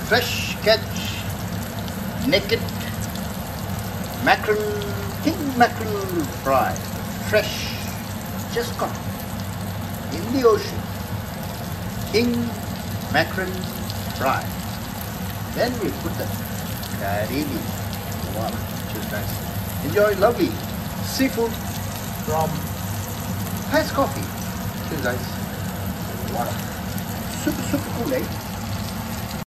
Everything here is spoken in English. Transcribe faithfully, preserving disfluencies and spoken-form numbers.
fresh catch, naked mackerel, king mackerel fry, fresh, just caught in the ocean, king mackerel fry. Then we put the Chillie, wow, which is nice. Enjoy lovely seafood from Ice Coffee, which is nice. Wow, super super cool, eh?